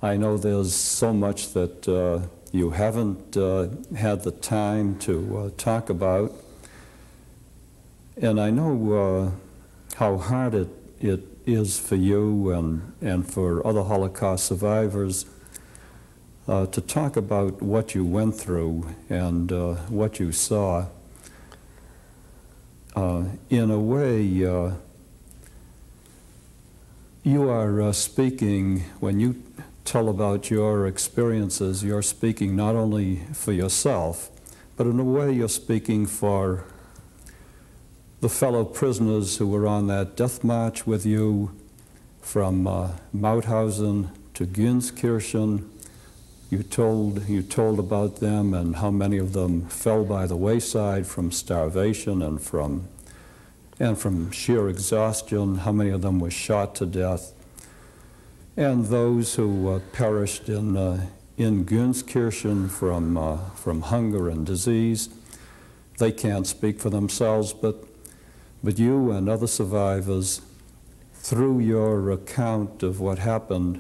I know there's so much that you haven't had the time to talk about, and I know how hard it is for you and for other Holocaust survivors to talk about what you went through and what you saw. In a way, you are speaking, when you tell about your experiences, you're speaking not only for yourself, but in a way you're speaking for the fellow prisoners who were on that death march with you from Mauthausen to Gunskirchen. You told about them and how many of them fell by the wayside from starvation and from sheer exhaustion, how many of them were shot to death, and those who perished in Gunskirchen from hunger and disease. They can't speak for themselves, but you and other survivors, through your account of what happened,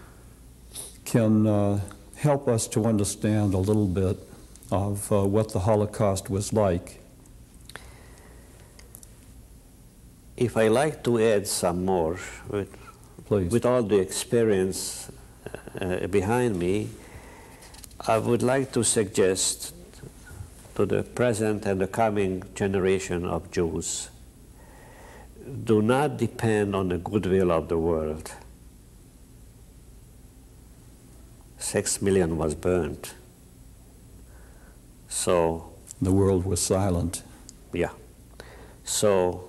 can help us to understand a little bit of what the Holocaust was like. If I like to add some more, Please. With all the experience behind me, I would like to suggest to the present and the coming generation of Jews, do not depend on the goodwill of the world. 6 million was burned. So the world was silent. Yeah. So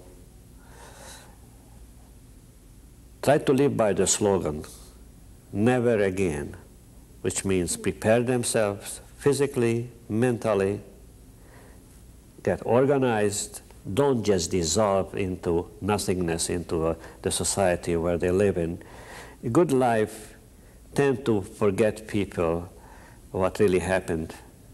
try to live by the slogan, never again, which means prepare themselves physically, mentally, get organized, don't just dissolve into nothingness, into the society where they live in. A good life tend to forget people what really happened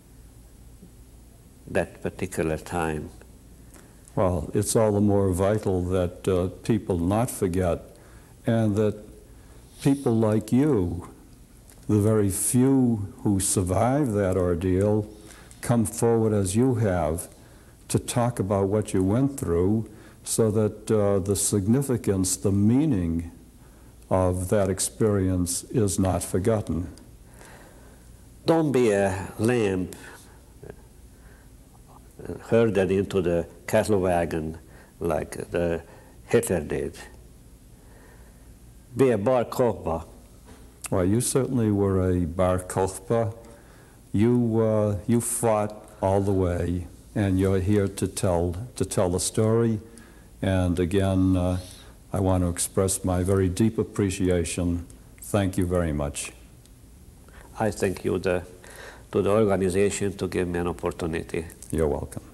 that particular time. Well, it's all the more vital that people not forget, and that people like you, the very few who survived that ordeal, come forward as you have to talk about what you went through, so that the significance, the meaning of that experience is not forgotten. Don't be a lamb herded into the cattle wagon like the Hitler did. Be a bar kokhba. Well, you certainly were a bar kokhba. You fought all the way, and you're here to tell the story. And again, I want to express my very deep appreciation. Thank you very much. I thank you to the organization to give me an opportunity. You're welcome.